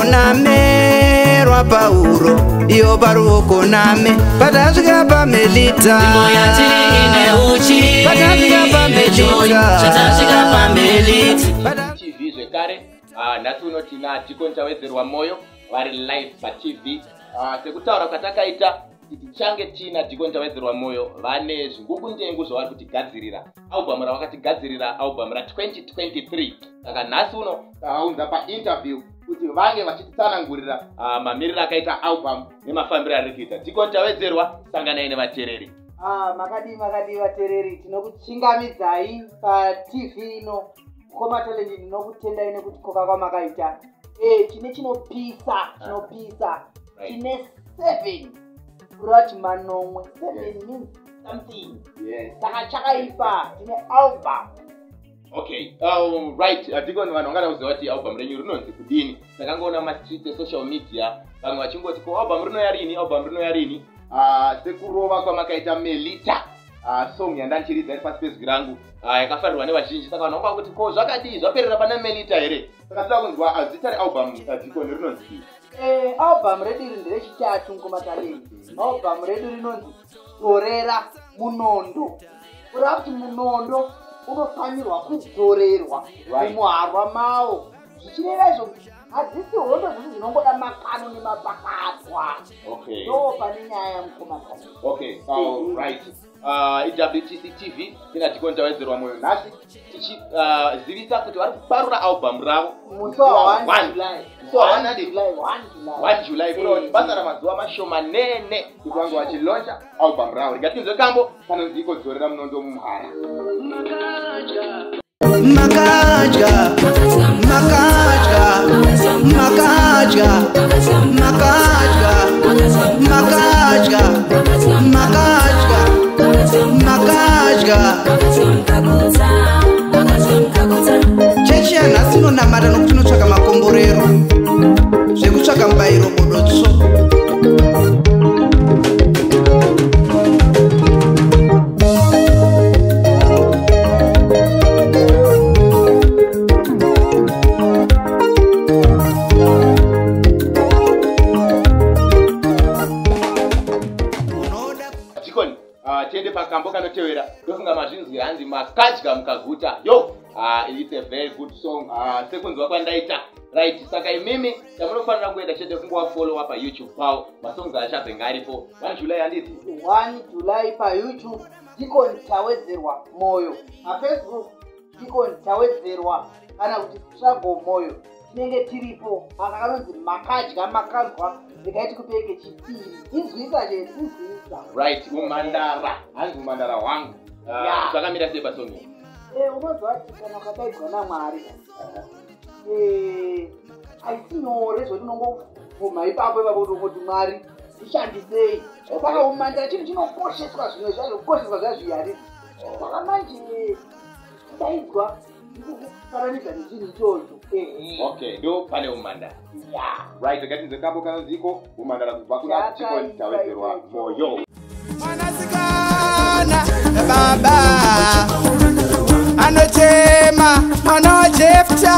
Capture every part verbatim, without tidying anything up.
Name Rapauro, io baruoko name, padazga pa melita. Moya tine uchi, padazga pa melita. Padazga pa melita. T V zvekare, ah natuno tina tikonta wedzerwa moyo, vari live pa T V. Ah sekutaura kwatakaita tichange tina tikonta wedzerwa moyo, vane zvingukundengu zvavari kutigadzirira. Album ravakatigadzirira album ra twenty twenty-three. Saka nhasi uno taunza pa interview kuti vange vachitsanangurira mamiriro akaita album nemafambiro ari kuita. Tikontawedzerwa sanganai nevatereri. Ah makadi makadi vatereri tinokuchingamidzai pa T V ino Koma Talent ndinokutendai nekuti koka kwamakaita. Eh chine chinopisa chinopisa chine seven brought manomwe seven means something. Yes. Saka chakaipa chine album. Okay, um, right. Atikoni vanhu vangada kuziva kuti album renyu rinonzi kudini. Takangoona mastreet esocial media vamwe vachingoti ko album rino yarini, album rino yarini. Ah, sekurova kwamakaita Melita. Ah, song yandanchiridza iri pasi pezwi rangu. Ah, yakafarirwa nevazhinji. Saka vanhu vanga kuti ko zvakadii zvaperera pana Melita here. Saka tinoda kunzwa zita realbum Atikoni rinonzi. Eh, album redu iri nderechitatu Koma Talent. Album redu rinonzi dzorera munondo. Kurava kuti munondo unofanirwa kudzorerwa mumuharwa mawo. Zvichireva izvo hadzisi hondo dzisi dzinongoda makano nemapakatwa. Okay. Ndo pane nyaya Koma Talent. Okay, all right. Uh, I W T C T V tina tikontawedzerwa moyo nhasi tichizivisa kuti vari kuparura album ravo musi wa one July. So one July, one July. one July kuroti basa ramazuva mashomanene kuti vange vachilauncha album ravo. Rikatinzwe kambo kanonziko dzorera munondo mumuhara. Makaja, makaja, makaja, makaja, makaja, makaja, makaja. Chechi ya nasi nonamata nokuti inotsvaka makomborero zvekutsvaka mubayiro bodotso. Tiende pakambo kanotevera ndofunga mazvinzwi hanzi makadya mukaguta. Yo, uh, it's a very good song. Uh, sekunzwa kwandaita right. Saka imimi tamunofanira kuenda chete kungowafollowa pa YouTube pavo. Masongs achabve ngaripo one July handiti one July pa YouTube tikontawedzerwa moyo. Pa Facebook tikontawedzerwa kana kuti struggle moyo. Tinenge tiripo akakanonzi makadya makadwa ndikaiti kupeke chipiri inzwisa che inzwisa right. Umandara hanzi umandara wangu zvakamira sei pasongi. Eh unozwa kuti kana ukadaidzwa naMwari eh haisi nyore zvoti unongobvuma ipapo ipapo kuti Mwari ishandisei. Saka umandara chinhu chinokosheswa zvimwe zvazvo kukosheswa zvazviyari. Saka manje kudaidzwa kufaranidza nechinhu ichocho. Okay, ndo pane umandara. Yeah. Right, ngatinze kambo kanonziko umandara kubva kuna tikontawedzerwa moyo. Mwanasikana baba anochema mwana Jefta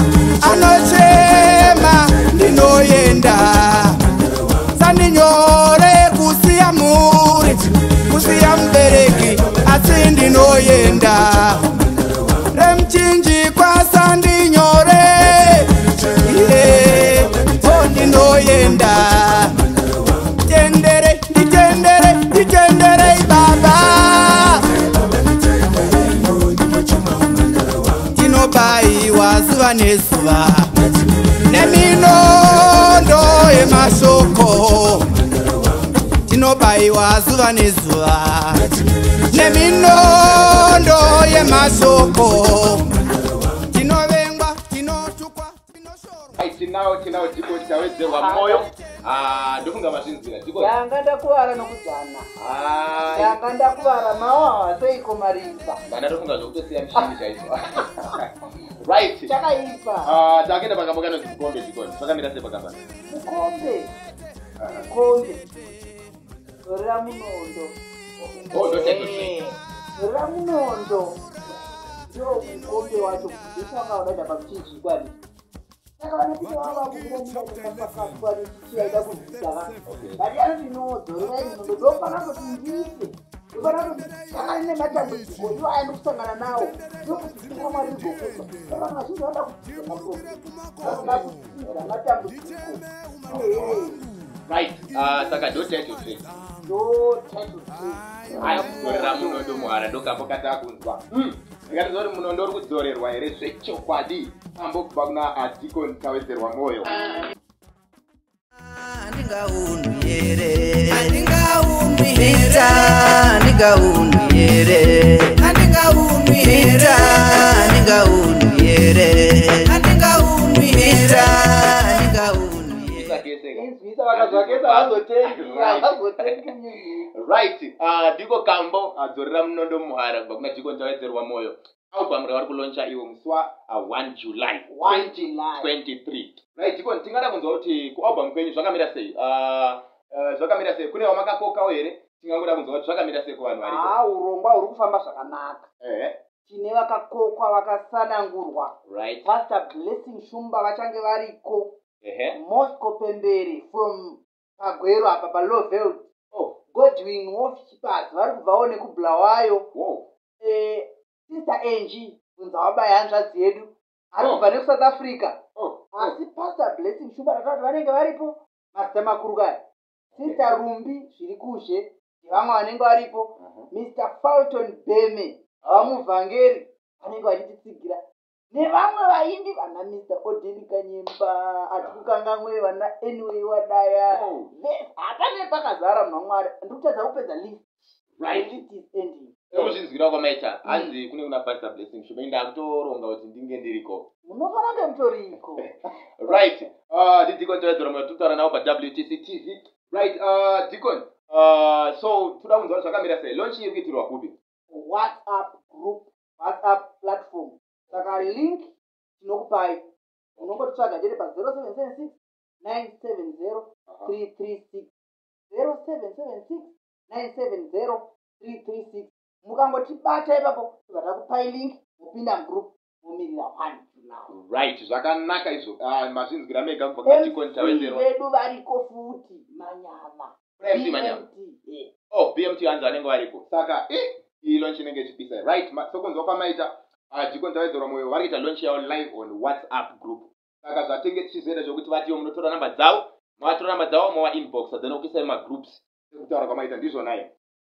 anochema ndinoyenda sandinyore kusiya muri kusiya mubereki asi ndinoyenda remchinji kwasa ndinyore iye oh ndinoyenda tendere nditendere nditendere baba tinobaiwa zuva nezuva neminondo yemashoko tinobaiwa zuva nezuva neminondo yemashoko tinovengwa tinotukwa tinoshorwa. Tinao tinao tikontawedzerwa moyo. Ah, ndofunga mazvinzira tiko yanga ndakuvara nokudzana. Ah, yanga ndakuvara mawa sei komarimba. Ndana ndofunga zvokutosiya mishini chaizvo. Right. Chakaipa. Ah, takaenda pakambo kanonzi mukombe tikoni. Pakamira sei pakamba? Mukombe. Mukombe. Dzorera munondo. Oh, ndo tekutsi. Dzorera munondo. Ndo mukombe wacho kuti wanga udaida pakuchinji kwadi. saka vanopita vava kuvira ndikakakakwa nechichiyaida kuzvitava bati anotinodzorera inondo ndofana kuti ndiite ndofana kuti kana ine matambudziko iwo aenda kusangana nawo ndokuti tikamwari igokufa saka mazhinji vada kuaa kuira matambudziko right uh, saka ndo title three ndo title three hai kudzorera munondo muhara ndokambo kata kunzwa ndikatiza kuti munondo uri kudzorerwa here zvechokwadi ambo kubva kuna adikon tawedzerwa mwoyo handingaunwi here handingaunwi here handingaunwi here handingaunwi here handingaunwi here handingaunwi here handingaunwi izvisa vakazvakesa vazotenga vazotenga right uh, ndiko kambo adzorera uh, munondo muhara kubva kuna dikon tawedzerwa mwoyo album ravari kuloncha iwo musi wa one july twenty twenty-three right dikon tingada kunzwa kuti kualbum kwenyu zvakamira sei uh, uh, zvakamira sei kune wamakakokawo here tingangoda kunzwa kuti zvakamira sei kuvanhu variko ha urongwa huri kufamba zvakanaka ehe tine vakakokwa vakasanangurwa right pastor blessing shumba vachange variko ehe mosco pembere from pagwero apa paloveld oh godwin wofichipazi vari kubvawo nekubulawayo wow eh, sister angie kunza wabaya hanzvadzi yedu ari kubva nekusouth africa asi pastor blessing shumba ratati vanenge varipo masita makuru kaya sister rumbi zviri kuzhe nevamwe vanenge varipo mr falton beme avamuvhangeri vanenge vachititsigira nevamwe vaimbi vana mr odeni kanyemba ati kukangamwe vana anyway wadaya hapane pakazara munhu wamwari ndikutadza kupedza list right it is ending ekuzvinzwira kwamaita hanzi kune kuna pastor blessing shumba indakutoronga kuti ndinge ndiriko munofana kunge mutoriko right uh dikon tawedzerwa mwoyo tutaura nawo paW T C T V right uh dikon uh so toda kunzwa zvakamira sei launch iri kuitirwa kupi whatsapp group whatsapp platform saka link tinokupai unongotitsvaga chete pa zero seven seven six nine seven zero three three six zero seven seven six nine seven zero three three six mukangotibata ipapo tobva takupai link mupinda mugroup mumirira one now right zvakanaka izvo uh, mazvinzwira mega kubva kuna dikon tawedzerwa vedu variko futi manyama M C manyama oh B M T hanzi vanenge variko saka eh iyi launch inenge ichipisa right sokunzwa kwamaita uh, dikon tawedzerwa mwoyo vari kuita launch yavo live on whatsapp group saka zvatenge tichizoenda zvokuti vatiwo munotora namba dzavo mavatora namba dzavo mava inbox then ukuisai magroups sekutaura kwamaita ndizvonayo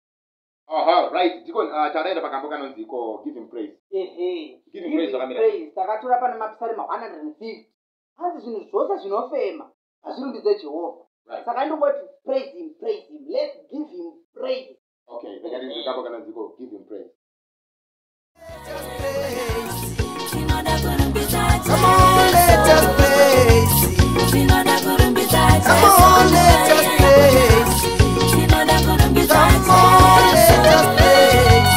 aha right dikon uh, taraenda pakambo kanonzi iko give him praise ehe give him praise zvakamira praise takatora pana mapisarema one hundred fifty hanzi zvinhu zvose zvinofema hazvirumbidze jehovha saka ndingoti praise him praise him let's give him praise okay ndakati pakambo kanonzi iko give him praise Come on, let us praise. Come on, let us praise. Come on, let us praise.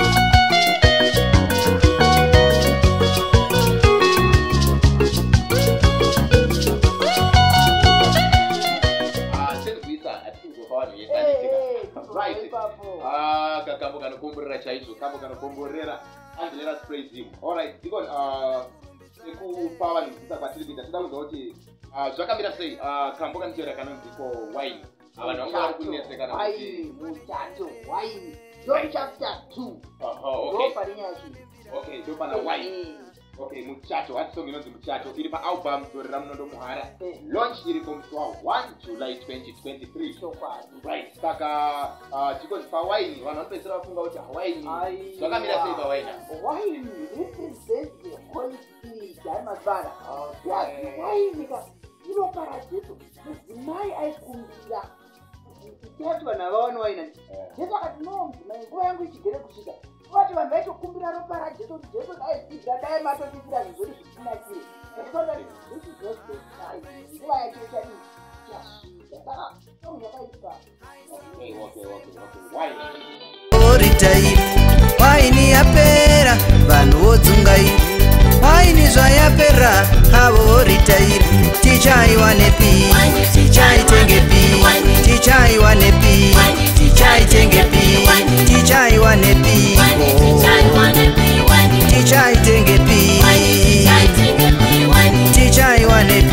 Ah, senzwisa atizofawa neyesanitika right ah kakambo kanokomborera chaizvo kambo kanokomborera and let us praise him all right dikon uh sekupa vanhu nzisa kwatiri kuita toda kunzwa kuti zvakamira sei kambo kanoteera kanonzi ko wine vanhu vanga vari kuneseka nakuti muchato wine ndo chapter two okay ndo parinyaya okay ndo pana wine okay muchato hati song inonzi muchato iri paalbum dzorera munondo muhara launch iri komusi wa one july twenty twenty-three right saka dikon pawaini vanhu vanopedzisira vafunga kuti hawaini zvakamira sei pawaini wine represents the holy spirit haimazvara waini ka inopara jesu mudzimai aikumbira tiati vanhu havaoni waina jesu akati no mudzimai nguva yangu ichigere kusvika vati vanhu vaitokumbira ropa rajesu kuti jesu daidzidza dai matotisira zvizori zvitinakire nguva yacho chadii chasvika saka songu yakaipa Oritairi, waini yapera, vanhu vodzungairi. Waini zvayapera, havo oritairi. Tichaiwa nepi, tichaitenge pi, tichaiwa nepi, tichaitenge pi, tichaiwa nepi, tichaitenge pi, tichaiwa nepi.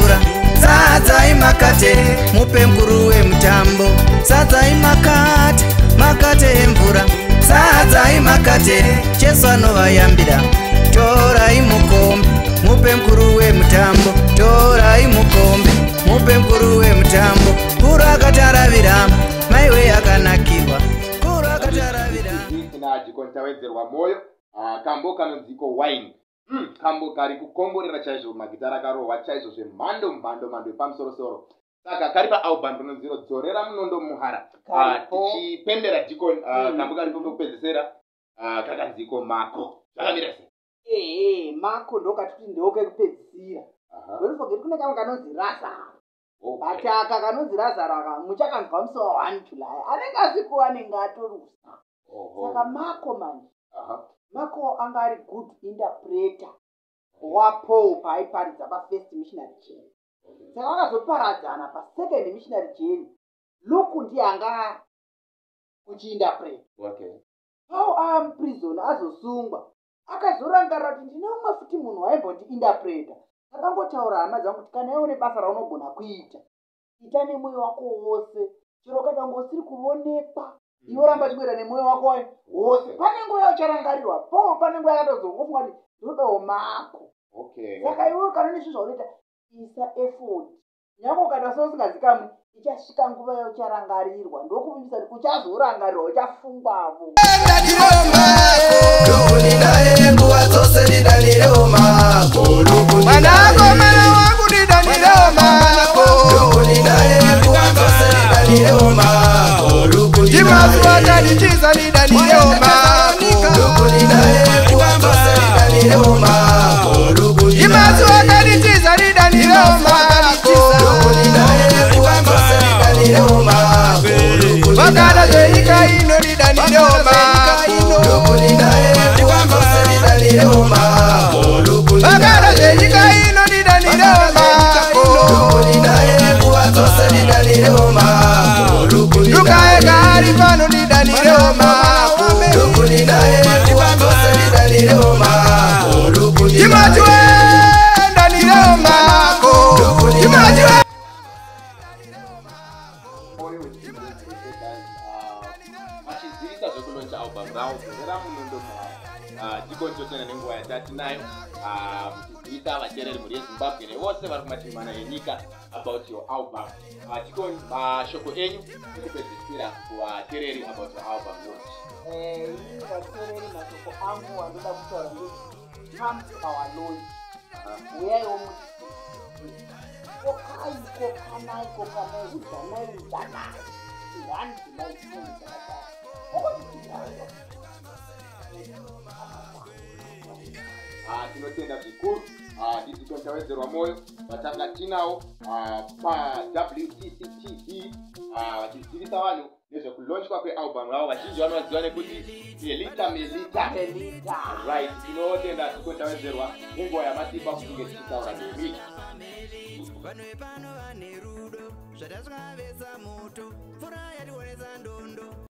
emvura sadzai makate mupe nguruwe mutambo sadzai makate makate emvura sadzai makate Jesu anovayambira torai mukombe mupe nguruwe mutambo torai mukombe mupe nguruwe mutambo kuru akataravira maiwe akanakirwa kuru akataravira ina chikontawedzerwa moyo kambo kanonziko wine Mm, kambo kari kukomborera chaizvo magitara akarohwa chaizvo zvemhando mhando mhando yepamusoro-soro saka kari paalbum rinonziro dzorera munondo muhara tichipembera dikon kambo kari kokupedzisira kakanziko mako zvakamira sei? ehe mako ndokatuti ndokekupedzisira don't forget kune kamwe kanonzi razaro but aka kanonzi razaro aka muchakanzwa musi wa one July anenge asikuwa anenge atorusa saka mako manje Mako anga ari good interpreter wapo paiparidza pafirst missionary journey. Saka vakazoparadzana pasecond missionary journey. Luku ndiye anga kuchiinterpret. Okay. Paul amuprisoner azosungwa. Akazorangarira kuti ndine umwe futi munhu waimboti interpreter. Akangotaura hama dzangu kuti kana iwe une basa raunogona kuita, ita nemwoyo wako wose. Chero kana ngosiri kuonekwa iwo ramba chikuita nemwoyo wako wose. Pane nguva yaucharangarirwa. Paul pane nguva yakatozokufunga kuti ndodawo mako. Okay. Saka iwe kana nezvi zvaunoita isa effort. Nyako kana sosingazikamwe ichasvika nguva yaucharangarirwa. Ndokuvimbisa kuti uchazorangarirwa uchafungwavo. nguva dzose ndidanirewo mako mwanako mwana wangu ndidanirewo mako nguva dzose ndidanirewo mako ndimazuva tanditiza ndidanirewo mako nguva dzose ndidanirewo mako ndimazuva tanditiza ndidanirewo mako nguva dzose ndidanirewo mako vakana zvenyika ino ndidanirewo mako vakana zvenyika ino ndidanirewo mako ndukaeka ari pano ndidanirewo mako ndimatiwe ndanirewo mako ndimatiwe vachizivisa zvekuloncha album ravo dzorera munondo muhara tikonchotena nenguva yatati nayo muchizivisa vateereri mhuri yezimbabwe nevose vari kumativi mana enyika about your album tikon mashoko enyu ekupedzisira kuvateereri about your album launch. Ini vateereri mashoko angu anoda kutaura ndezve come to our launch. Uyaiwo muti kokai kokanai kokanai udzanai udzanai one July two dzakadaro. tinotenda zvikuru ndidzikonchawedzerwa moyo vatanga tinawo paW T C T V vachizivisa vanhu nezvekulaunchwa kwealbum ravo. Vazhinji vanovaziva nekuti melita melita right. Tinotenda dzikonchawedzerwa nenguva yamasimba kutinge tichitaura nemi vanhu vepano vane rudo zvadasvavesa moto mvura yatiwonesa ndondo